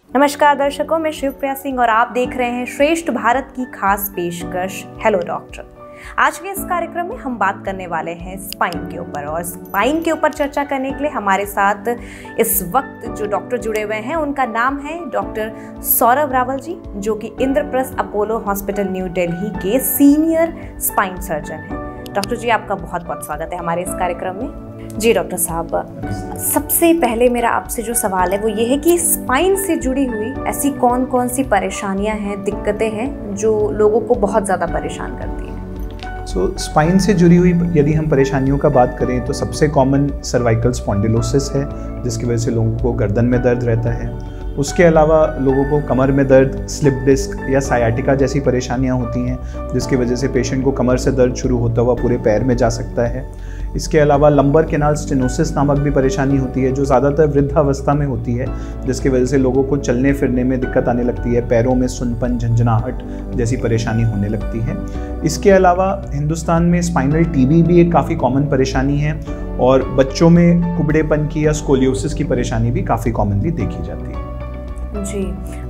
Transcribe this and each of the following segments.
नमस्कार दर्शकों, मैं शिवप्रिया सिंह और आप देख रहे हैं श्रेष्ठ भारत की खास पेशकश हेलो डॉक्टर। आज के इस कार्यक्रम में हम बात करने वाले हैं स्पाइन के ऊपर, और स्पाइन के ऊपर चर्चा करने के लिए हमारे साथ इस वक्त जो डॉक्टर जुड़े हुए हैं उनका नाम है डॉक्टर सौरभ रावल जी, जो कि Indraprastha Apollo hospital New Delhi के सीनियर स्पाइन सर्जन हैं। डॉक्टर जी, आपका बहुत बहुत स्वागत है हमारे इस कार्यक्रम में। जी डॉक्टर साहब, सबसे पहले मेरा आपसे जो सवाल है वो ये है कि स्पाइन से जुड़ी हुई ऐसी कौन कौन सी परेशानियां हैं, दिक्कतें हैं जो लोगों को बहुत ज़्यादा परेशान करती हैं? स्पाइन से जुड़ी हुई यदि हम परेशानियों का बात करें तो सबसे कॉमन सर्वाइकल स्पॉन्डिलोसिस है, जिसकी वजह से लोगों को गर्दन में दर्द रहता है। उसके अलावा लोगों को कमर में दर्द, स्लिप डिस्क या सायाटिका जैसी परेशानियां होती हैं, जिसकी वजह से पेशेंट को कमर से दर्द शुरू होता हुआ पूरे पैर में जा सकता है। इसके अलावा लंबर कैनाल स्टेनोसिस नामक भी परेशानी होती है, जो ज़्यादातर वृद्धावस्था में होती है, जिसकी वजह से लोगों को चलने फिरने में दिक्कत आने लगती है, पैरों में सुनपन, झंझनाहट जैसी परेशानी होने लगती है। इसके अलावा हिंदुस्तान में स्पाइनल टीबी भी एक काफ़ी कॉमन परेशानी है, और बच्चों में कुबड़ेपन की या स्कोलियोसिस की परेशानी भी काफ़ी कॉमनली देखी जाती है। जी,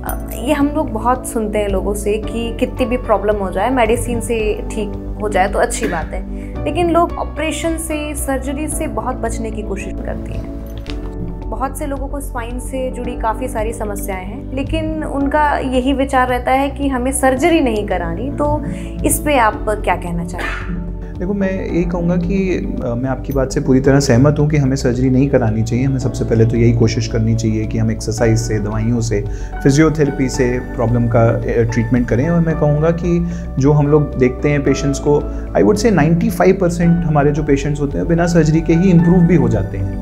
ये हम लोग बहुत सुनते हैं लोगों से कि कितनी भी प्रॉब्लम हो जाए, मेडिसिन से ठीक हो जाए तो अच्छी बात है, लेकिन लोग ऑपरेशन से, सर्जरी से बहुत बचने की कोशिश करते हैं। बहुत से लोगों को स्पाइन से जुड़ी काफ़ी सारी समस्याएं हैं, लेकिन उनका यही विचार रहता है कि हमें सर्जरी नहीं करानी। तो इस पे आप क्या कहना चाहेंगे? देखो, मैं यही कहूँगा कि मैं आपकी बात से पूरी तरह सहमत हूँ कि हमें सर्जरी नहीं करानी चाहिए। हमें सबसे पहले तो यही कोशिश करनी चाहिए कि हम एक्सरसाइज से, दवाइयों से, फिजियोथेरेपी से प्रॉब्लम का ट्रीटमेंट करें। और मैं कहूँगा कि जो हम लोग देखते हैं पेशेंट्स को, आई वुड से 95% हमारे जो पेशेंट्स होते हैं बिना सर्जरी के ही इम्प्रूव भी हो जाते हैं।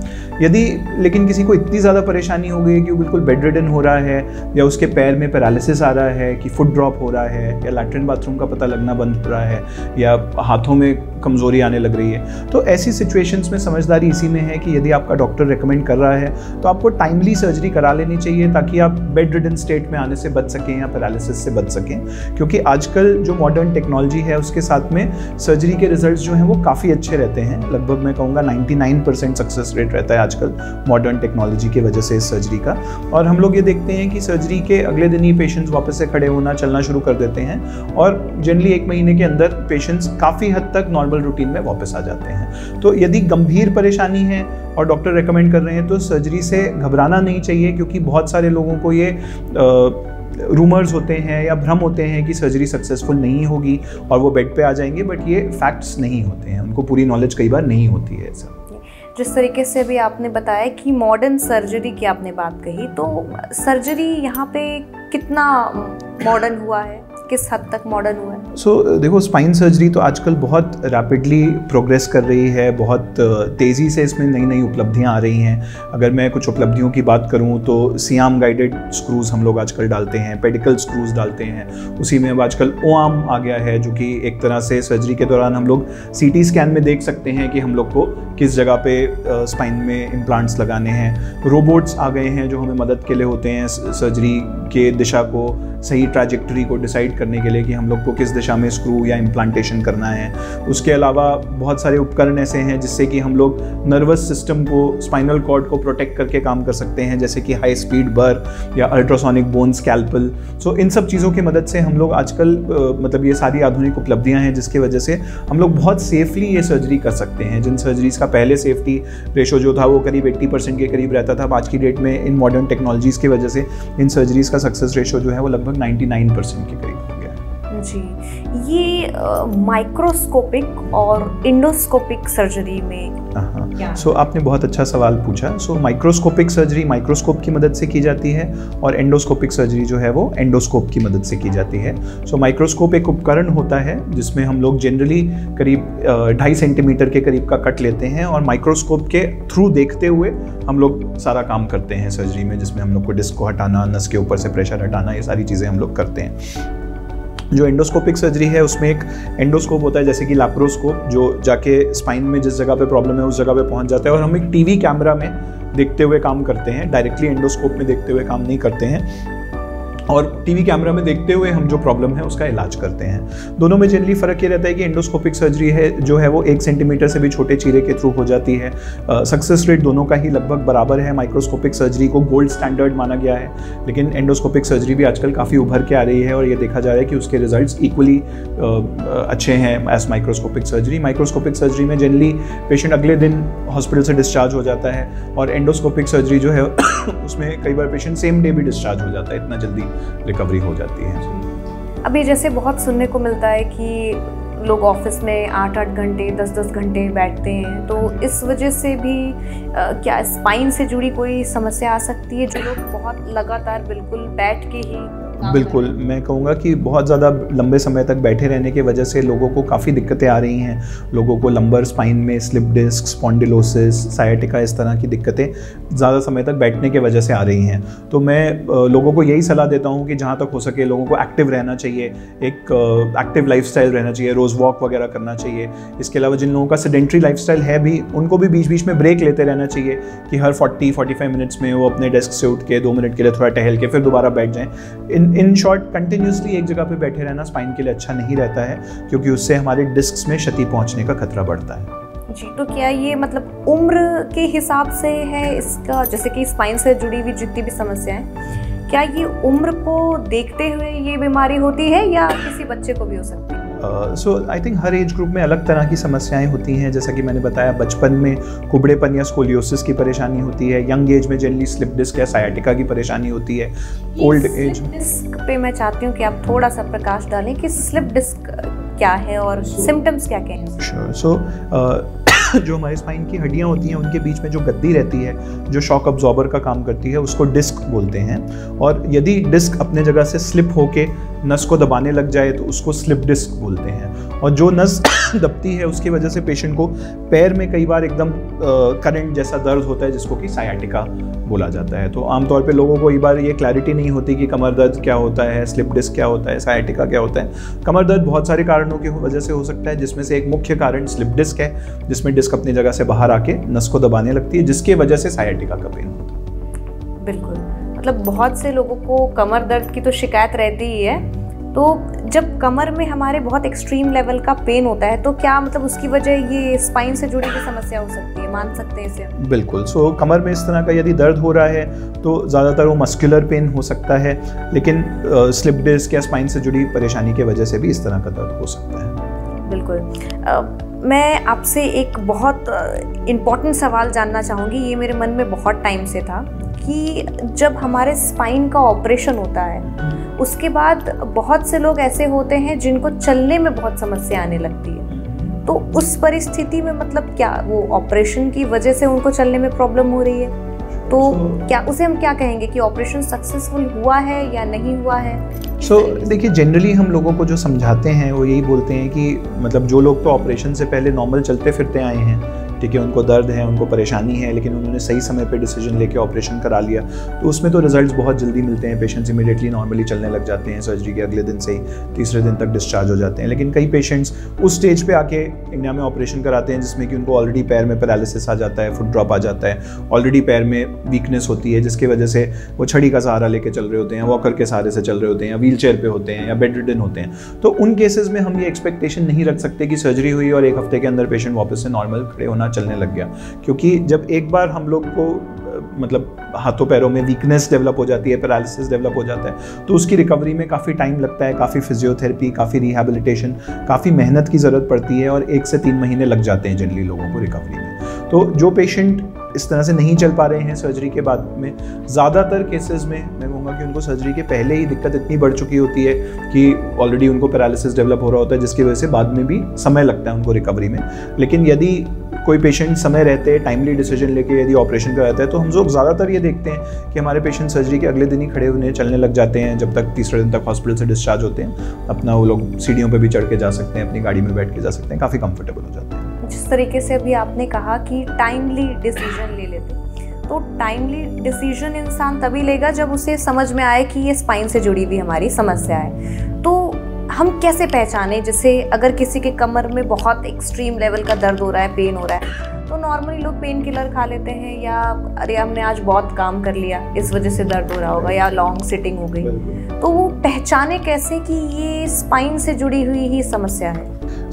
लेकिन किसी को इतनी ज़्यादा परेशानी हो गई कि वो बिल्कुल बेड रिडन हो रहा है, या उसके पैर में पैरालिसिस आ रहा है, कि फुट ड्रॉप हो रहा है, या लैट्रिन बाथरूम का पता लगना बंद हो रहा है, या हाथों में कमज़ोरी आने लग रही है, तो ऐसी सिचुएशंस में समझदारी इसी में है कि यदि आपका डॉक्टर रेकमेंड कर रहा है तो आपको टाइमली सर्जरी करा लेनी चाहिए, ताकि आप बेड रिडन स्टेट में आने से बच सकें या पैरालिसिस से बच सकें। क्योंकि आजकल जो मॉडर्न टेक्नोलॉजी है उसके साथ में सर्जरी के रिजल्ट्स जो हैं वो काफ़ी अच्छे रहते हैं। लगभग मैं कहूँगा 99% सक्सेस रेट रहता है आजकल मॉडर्न टेक्नोलॉजी की वजह से इस सर्जरी का। और हम लोग ये देखते हैं कि सर्जरी के अगले दिन ही पेशेंट्स वापस से खड़े होना, चलना शुरू कर देते हैं, और जनरली 1 महीने के अंदर पेशेंट्स काफ़ी हद तक नॉर्मल रूटीन में वापस आ जाते हैं। तो यदि गंभीर परेशानी है और डॉक्टर रेकमेंड कर रहे हैं तो सर्जरी से घबराना नहीं चाहिए, क्योंकि बहुत सारे लोगों को ये रूमर्स होते हैं या भ्रम होते हैं कि सर्जरी सक्सेसफुल नहीं होगी और वो बेड पे आ जाएंगे, बट ये फैक्ट्स नहीं होते हैं, उनको पूरी नॉलेज कई बार नहीं होती है ऐसा। जिस तरीके से भी आपने बताया कि मॉडर्न सर्जरी की आपने बात कही, तो सर्जरी यहाँ पे कितना मॉडर्न हुआ है, किस हद तक मॉडर्न हुआ है? देखो, स्पाइन सर्जरी तो आजकल बहुत रैपिडली प्रोग्रेस कर रही है, बहुत तेज़ी से इसमें नई नई उपलब्धियां आ रही हैं। अगर मैं कुछ उपलब्धियों की बात करूं तो सियाम गाइडेड स्क्रूज़ हम लोग आजकल डालते हैं, पेडिकल स्क्रूज़ डालते हैं, उसी में अब आजकल ओआम आ गया है, जो कि एक तरह से सर्जरी के दौरान हम लोग CT स्कैन में देख सकते हैं कि हम लोग को किस जगह पे स्पाइन में इम्प्लांट्स लगाने हैं। रोबोट्स आ गए हैं जो हमें मदद के लिए होते हैं सर्जरी के दिशा को, सही ट्रैजेक्टरी को डिसाइड करने के लिए कि हम लोग को किस दिशा में स्क्रू या इम्प्लांटेशन करना है। उसके अलावा बहुत सारे उपकरण ऐसे हैं जिससे कि हम लोग नर्वस सिस्टम को, स्पाइनल कॉर्ड को प्रोटेक्ट करके काम कर सकते हैं, जैसे कि हाई स्पीड बर या अल्ट्रासोनिक बोन स्कैल्पल। इन सब चीज़ों की मदद से हम लोग आजकल मतलब ये सारी आधुनिक उपलब्धियां हैं जिसकी वजह से हम लोग बहुत सेफली ये सर्जरी कर सकते हैं। जिन सर्जरीज का पहले सेफ्टी रेशो जो था वो करीब 80% के करीब रहता था, आज की डेट में इन मॉडर्न टेक्नोलॉजीज़ की वजह से इन सर्जरीज का सक्सेस रेशो जो है वो लगभग 99% के करीब हो गया। जी, ये माइक्रोस्कोपिक और इंडोस्कोपिक सर्जरी में आपने बहुत अच्छा सवाल पूछा। माइक्रोस्कोपिक सर्जरी माइक्रोस्कोप की मदद से की जाती है, और एंडोस्कोपिक सर्जरी जो है वो एंडोस्कोप की मदद से की जाती है। माइक्रोस्कोप एक उपकरण होता है जिसमें हम लोग जनरली करीब 2.5 सेंटीमीटर के करीब का कट लेते हैं, और माइक्रोस्कोप के थ्रू देखते हुए हम लोग सारा काम करते हैं सर्जरी में, जिसमें हम लोग को डिस्क को हटाना, नस के ऊपर से प्रेशर हटाना, ये सारी चीज़ें हम लोग करते हैं। जो एंडोस्कोपिक सर्जरी है उसमें एक एंडोस्कोप होता है, जैसे कि लैप्रोस्कोप, जो जाके स्पाइन में जिस जगह पे प्रॉब्लम है उस जगह पे पहुंच जाता है, और हम एक टीवी कैमरा में देखते हुए काम करते हैं, डायरेक्टली एंडोस्कोप में देखते हुए काम नहीं करते हैं। और टीवी कैमरा में देखते हुए हम जो प्रॉब्लम है उसका इलाज करते हैं। दोनों में जनरली फ़र्क ये रहता है कि एंडोस्कोपिक सर्जरी है जो है वो 1 सेंटीमीटर से भी छोटे चीरे के थ्रू हो जाती है। सक्सेस रेट दोनों का ही लगभग बराबर है। माइक्रोस्कोपिक सर्जरी को गोल्ड स्टैंडर्ड माना गया है, लेकिन एंडोस्कोपिक सर्जरी भी आजकल काफ़ी उभर के आ रही है और ये देखा जा रहा है कि उसके रिजल्ट्स इक्वली अच्छे हैं as microscopic surgery. Microscopic surgery में जनरली पेशेंट अगले दिन हॉस्पिटल से डिस्चार्ज हो जाता है, और एंडोस्कोपिक सर्जरी जो है उसमें कई बार पेशेंट सेम डे भी डिस्चार्ज हो जाता है, इतना जल्दी रिकवरी हो जाती है। अभी जैसे बहुत सुनने को मिलता है कि लोग ऑफिस में 8-8 घंटे 10-10 घंटे बैठते हैं, तो इस वजह से भी क्या स्पाइन से जुड़ी कोई समस्या आ सकती है जो लोग बहुत लगातार बिल्कुल बैठ के ही? बिल्कुल, मैं कहूँगा कि बहुत ज़्यादा लंबे समय तक बैठे रहने की वजह से लोगों को काफ़ी दिक्कतें आ रही हैं। लोगों को लंबर स्पाइन में स्लिप डिस्क, स्पॉन्डिलोसिस, सायाटिका, इस तरह की दिक्कतें ज़्यादा समय तक बैठने की वजह से आ रही हैं। तो मैं लोगों को यही सलाह देता हूँ कि जहाँ तक हो सके लोगों को एक्टिव रहना चाहिए, एक एक्टिव लाइफस्टाइल रहना चाहिए, रोज़ वॉक वगैरह करना चाहिए। इसके अलावा जिन लोगों का सेडेंट्री लाइफस्टाइल है भी, उनको भी बीच बीच में ब्रेक लेते रहना चाहिए कि हर 40-45 मिनट्स में वो अपने डेस्क से उठ के 2 मिनट के लिए थोड़ा टहल के फिर दोबारा बैठ जाएँ। इन शॉर्ट कंटिन्यूसली एक जगह पे बैठे रहना स्पाइन के लिए अच्छा नहीं रहता है, क्योंकि उससे हमारे डिस्क्स में क्षति पहुंचने का खतरा बढ़ता है। जी, तो क्या ये मतलब उम्र के हिसाब से है इसका, जैसे कि स्पाइन से जुड़ी हुई जितनी भी समस्याएं, क्या ये उम्र को देखते हुए ये बीमारी होती है या किसी बच्चे को भी हो सकती है? सो आई थिंक हर एज ग्रुप में अलग तरह की समस्याएं होती हैं। जैसा कि मैंने बताया, बचपन में कुबड़ेपन या स्कोलियोसिस की परेशानी होती है। यंग एज में जनरली स्लिप डिस्क या सायाटिका की परेशानी होती है। ओल्ड एज डिस्क पे मैं चाहती हूँ कि आप थोड़ा सा प्रकाश डालें कि स्लिप डिस्क क्या है और सिम्टम्स क्या क्या हैं? श्योर। सो जो हमारे स्पाइन की हड्डियां होती हैं उनके बीच में जो गद्दी रहती है, जो शॉक अब्जॉर्बर का काम करती है, उसको डिस्क बोलते हैं। और यदि डिस्क अपने जगह से स्लिप होके नस को दबाने लग जाए तो उसको स्लिप डिस्क बोलते हैं। और जो नस दबती है उसकी वजह से पेशेंट को पैर में कई बार एकदम करंट जैसा दर्द होता है, जिसको कि सायाटिका बोला जाता है। तो आमतौर पे लोगों को कई बार ये क्लैरिटी नहीं होती कि कमर दर्द क्या होता है, स्लिप डिस्क क्या होता है, सायाटिका क्या होता है। कमर दर्द बहुत सारे कारणों की वजह से हो सकता है, जिसमें से एक मुख्य कारण स्लिप डिस्क है, जिसमें डिस्क अपनी जगह से बाहर आके नस को दबाने लगती है, जिसकी वजह से सायाटिका का पेन होता है। बिल्कुल, मतलब बहुत से लोगों को कमर दर्द की तो शिकायत रहती ही है, तो जब कमर में हमारे बहुत एक्सट्रीम लेवल का पेन होता है तो क्या मतलब उसकी वजह ये स्पाइन से जुड़ी हुई समस्या हो सकती है, मान सकते हैं इसे? बिल्कुल। सो कमर में इस तरह का यदि दर्द हो रहा है तो ज़्यादातर वो मस्कुलर पेन हो सकता है, लेकिन स्लिप डिस्क या स्पाइन से जुड़ी परेशानी की वजह से भी इस तरह का दर्द हो सकता है। बिल्कुल। मैं आपसे एक बहुत इम्पॉर्टेंट सवाल जानना चाहूँगी, ये मेरे मन में बहुत टाइम से था कि जब हमारे स्पाइन का ऑपरेशन होता है उसके बाद बहुत से लोग ऐसे होते हैं जिनको चलने में बहुत समस्या आने लगती है, तो उस परिस्थिति में मतलब क्या वो ऑपरेशन की वजह से उनको चलने में प्रॉब्लम हो रही है, तो क्या उसे हम क्या कहेंगे कि ऑपरेशन सक्सेसफुल हुआ है या नहीं हुआ है? देखिए, जनरली हम लोगों को जो समझाते हैं वो यही बोलते हैं कि मतलब जो लोग तो ऑपरेशन से पहले नॉर्मल चलते फिरते आए हैं, ठीक है, उनको दर्द है, उनको परेशानी है, लेकिन उन्होंने सही समय पे डिसीजन लेके ऑपरेशन करा लिया, तो उसमें तो रिजल्ट्स बहुत जल्दी मिलते हैं। पेशेंट्स इमीडिएटली नॉर्मली चलने लग जाते हैं, सर्जरी के अगले दिन से ही, तीसरे दिन तक डिस्चार्ज हो जाते हैं। लेकिन कई पेशेंट्स उस स्टेज पे आके इंडिया में ऑपरेशन कराते हैं जिसमें कि उनको ऑलरेडी पैर में पैरालिसिस आ जाता है, फुट ड्रॉप आ जाता है, ऑलरेडी पैर में वीकनेस होती है, जिसकी वजह से वो छड़ी का सहारा लेके चल रहे होते हैं, वॉकर के सहारे से चल रहे होते हैं, या व्हील चेयर पे होते हैं, या बेड रिडन होते हैं। तो उन केसेस में हम ये एक्सपेक्टेशन नहीं रख सकते कि सर्जरी हुई और 1 हफ्ते के अंदर पेशेंट वापस से नॉर्मल खड़े होना, चलने लग गया, क्योंकि जब एक बार हम लोग को मतलब हाथों पैरों में वीकनेस डेवलप हो जाती है, पैरालिसिस डेवलप हो जाता है, तो उसकी रिकवरी में काफ़ी टाइम लगता है, काफ़ी फिजियोथेरेपी, काफ़ी रिहैबिलिटेशन, काफ़ी मेहनत की ज़रूरत पड़ती है, और 1 से 3 महीने लग जाते हैं जनरली लोगों को रिकवरी में। तो जो पेशेंट इस तरह से नहीं चल पा रहे हैं सर्जरी के बाद में, ज़्यादातर केसेस में मैं कहूँगा कि उनको सर्जरी के पहले ही दिक्कत इतनी बढ़ चुकी होती है कि ऑलरेडी उनको पैरालिसिस डेवलप हो रहा होता है, जिसकी वजह से बाद में भी समय लगता है उनको रिकवरी में। लेकिन यदि कोई पेशेंट समय रहते टाइमली डिसीजन लेके यदि ऑपरेशन कराता है, तो हम लोग ज़्यादातर ये देखते हैं कि हमारे पेशेंट सर्जरी के अगले दिन ही खड़े होने चलने लग जाते हैं। जब तक तीसरे दिन तक हॉस्पिटल से डिस्चार्ज होते हैं, अपना वो लोग सीढ़ियों पे भी चढ़ के जा सकते हैं, अपनी गाड़ी में बैठ के जा सकते हैं, काफ़ी कंफर्टेबल हो जाते हैं। जिस तरीके से अभी आपने कहा कि टाइमली डिसीजन ले लेते हैं, तो टाइमली डिसीजन इंसान तभी लेगा जब उसे समझ में आए कि ये स्पाइन से जुड़ी हुई हमारी समस्या है। तो हम कैसे पहचाने, जैसे अगर किसी के कमर में बहुत एक्सट्रीम लेवल का दर्द हो रहा है, पेन हो रहा है, तो नॉर्मली लोग पेन किलर खा लेते हैं, या अरे हमने आज बहुत काम कर लिया इस वजह से दर्द हो रहा होगा, या लॉन्ग सिटिंग हो गई। तो वो पहचाने कैसे कि ये स्पाइन से जुड़ी हुई ही समस्या है?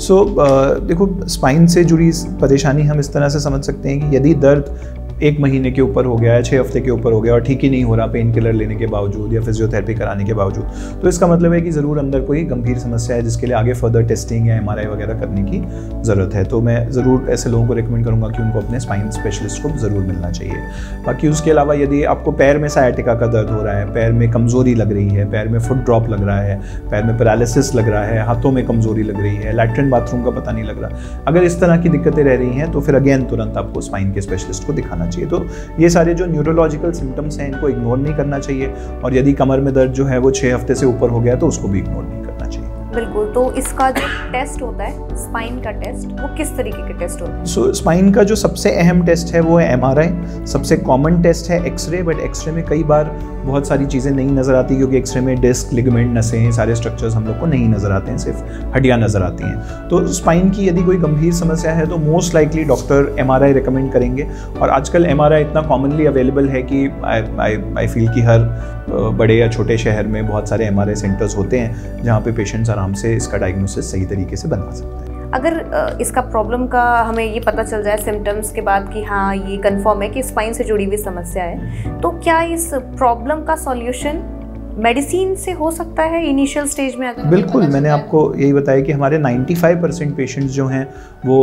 देखो, स्पाइन से जुड़ी परेशानी हम इस तरह से समझ सकते हैं कि यदि दर्द 1 महीने के ऊपर हो गया है, 6 हफ्ते के ऊपर हो गया और ठीक ही नहीं हो रहा पेन किलर लेने के बावजूद या फिजियोथेरेपी कराने के बावजूद, तो इसका मतलब है कि ज़रूर अंदर कोई गंभीर समस्या है जिसके लिए आगे फर्दर टेस्टिंग या MRI वगैरह करने की ज़रूरत है। तो मैं ज़रूर ऐसे लोगों को रिकमेंड करूँगा कि उनको अपने स्पाइन स्पेशलिस्ट को ज़रूर मिलना चाहिए। बाकी उसके अलावा यदि आपको पैर में सायाटिका का दर्द हो रहा है, पैर में कमज़ोरी लग रही है, पैर में फुट ड्रॉप लग रहा है, पैर में पैरालिसिस लग रहा है, हाथों में कमज़ोरी लग रही है, लैट्रिन बाथरूम का पता नहीं लग रहा, अगर इस तरह की दिक्कतें रह रही हैं तो फिर अगेन तुरंत आपको स्पाइन के स्पेशलिस्ट को दिखाना चाहिए। तो ये सारे जो न्यूरोलॉजिकल सिम्टम्स हैं इनको इग्नोर नहीं करना चाहिए, और यदि कमर में दर्द जो है वो 6 हफ्ते से ऊपर हो गया तो उसको भी इग्नोर नहीं करना चाहिए। बिल्कुल। तो इसका जो टेस्ट होता है स्पाइन का टेस्ट, वो किस तरीके के टेस्ट होते हैं? स्पाइन का जो सबसे अहम टेस्ट है वो है MRI। सबसे कॉमन टेस्ट है एक्सरे, बट एक्सरे में कई बार बहुत सारी चीज़ें नहीं नज़र आती क्योंकि एक्सरे में डिस्क, लिगामेंट, नसें, सारे स्ट्रक्चर्स हम लोग को नहीं नज़र आते हैं, सिर्फ हड्डियाँ नज़र आती हैं। तो स्पाइन की यदि कोई गंभीर समस्या है तो most likely doctor MRI recommend करेंगे, और आजकल MRI इतना कॉमनली अवेलेबल है कि आई फील कि हर बड़े या छोटे शहर में बहुत सारे MRI सेंटर्स होते हैं जहाँ पे पेशेंट्स आराम से इसका डायग्नोसिस सही तरीके से बना सकते हैं। अगर इसका प्रॉब्लम का हमें ये पता चल जाए सिम्टम्स के बाद कि हाँ ये कंफर्म है कि स्पाइन से जुड़ी हुई समस्या है, तो क्या इस प्रॉब्लम का सॉल्यूशन मेडिसिन से हो सकता है इनिशियल स्टेज में? अगर बिल्कुल, मैंने आपको यही बताया कि हमारे 95% पेशेंट्स जो हैं वो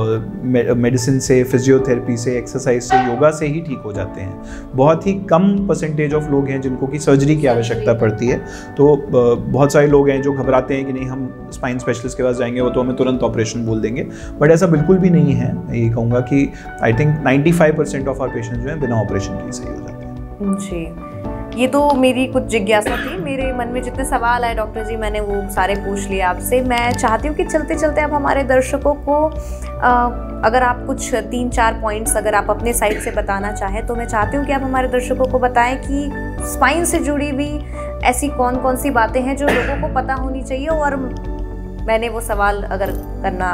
मेडिसिन से, फिजियोथेरेपी से, एक्सरसाइज से, योगा से ही ठीक हो जाते हैं। बहुत ही कम परसेंटेज ऑफ लोग हैं जिनको कि सर्जरी की आवश्यकता पड़ती है। तो बहुत सारे लोग हैं जो घबराते हैं कि नहीं हम स्पाइन स्पेशलिस्ट के पास जाएंगे, वो तो हमें तुरंत ऑपरेशन बोल देंगे, बट ऐसा बिल्कुल भी नहीं है। मैं ये कहूँगा कि I think 95% of our patients जो हैं बिना ऑपरेशन के सही हो जाते हैं। जी, ये तो मेरी कुछ जिज्ञासा थी, मेरे मन में जितने सवाल आए डॉक्टर जी मैंने वो सारे पूछ लिए आपसे। मैं चाहती हूँ कि चलते चलते आप हमारे दर्शकों को अगर आप कुछ 3-4 पॉइंट्स अगर आप अपने साइड से बताना चाहें, तो मैं चाहती हूँ कि आप हमारे दर्शकों को बताएं कि स्पाइन से जुड़ी हुई ऐसी कौन कौन सी बातें हैं जो लोगों को पता होनी चाहिए, और मैंने वो सवाल अगर करना।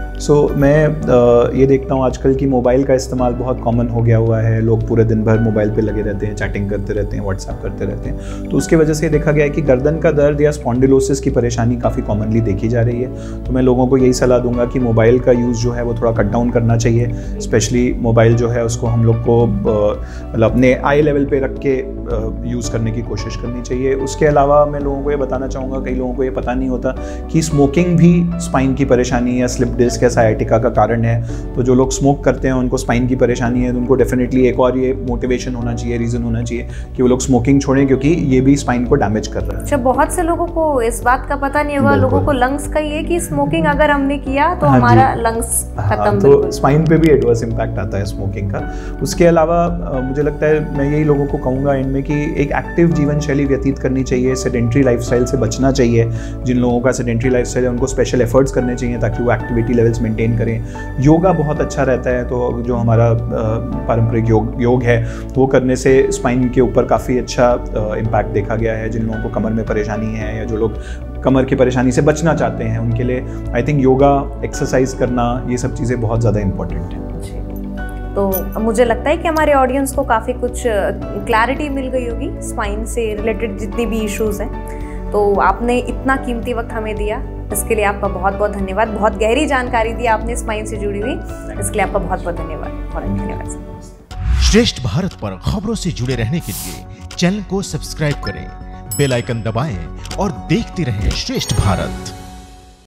मैं ये देखता हूँ आजकल की मोबाइल का इस्तेमाल बहुत कॉमन हो गया हुआ है। लोग पूरे दिन भर मोबाइल पे लगे रहते हैं, चैटिंग करते रहते हैं, व्हाट्सएप करते रहते हैं, तो उसकी वजह से देखा गया है कि गर्दन का दर्द या स्पॉन्डिलोसिस की परेशानी काफ़ी कॉमनली देखी जा रही है। तो मैं लोगों को यही सलाह दूंगा कि मोबाइल का यूज़ जो है वो थोड़ा कट डाउन करना चाहिए। स्पेशली मोबाइल जो है उसको हम लोग को मतलब अपने आई लेवल पे रख के यूज़ करने की कोशिश करनी चाहिए। उसके अलावा मैं लोगों को ये बताना चाहूँगा, कई लोगों को ये पता नहीं होता कि स्मोकिंग भी स्पाइन की परेशानी या स्लिप डिस्क या सायाटिका का कारण है। तो जो लोग स्मोक करते हैं उनको स्पाइन की परेशानी है, तो उनको डेफिनेटली एक और ये मोटिवेशन होना चाहिए, रीज़न होना चाहिए कि वो लोग स्मोकिंग छोड़ें, क्योंकि ये भी स्पाइन को डैमेज कर रहा है। अच्छा, बहुत से लोगों को इस बात का पता नहीं होगा, लोगों को लंग्स का ये कि स्मोकिंग अगर हमने किया तो हमारा लंग्स खत्म। तो स्पाइन पे भी एडवर्स इम्पैक्ट आता है स्मोकिंग का। उसके अलावा मुझे लगता है मैं यही लोगों को कहूँगा इनमें कि एक एक्टिव जीवन शैली व्यतीत करनी चाहिए, सेडेंट्री लाइफस्टाइल से बचना चाहिए। जिन लोगों का सेडेंट्री लाइफस्टाइल है उनको स्पेशल एफर्ट्स करने चाहिए ताकि वो एक्टिविटी लेवल्स मेंटेन करें। योगा बहुत अच्छा रहता है, तो जो हमारा पारंपरिक योग है वो करने से स्पाइन के ऊपर काफ़ी अच्छा इम्पैक्ट देखा गया है। जिन लोगों को कमर में परेशानी है या जो लोग कमर की परेशानी से बचना चाहते हैं उनके लिए आई थिंक योगा, एक्सरसाइज करना, ये सब चीज़ें बहुत ज़्यादा इंपॉर्टेंट हैं। तो मुझे लगता है कि हमारे ऑडियंस को काफ़ी कुछ क्लैरिटी मिल गई होगी स्पाइन से रिलेटेड जितनी भी इश्यूज़ हैं। तो आपने इतना कीमती वक्त हमें दिया, इसके लिए आपका बहुत बहुत धन्यवाद। बहुत गहरी जानकारी दी आपने स्पाइन से जुड़ी हुई, इसके लिए आपका बहुत बहुत धन्यवाद। श्रेष्ठ भारत पर खबरों से जुड़े रहने के लिए चैनल को सब्सक्राइब करें, बेल आइकन दबाएं और देखते रहें श्रेष्ठ भारत।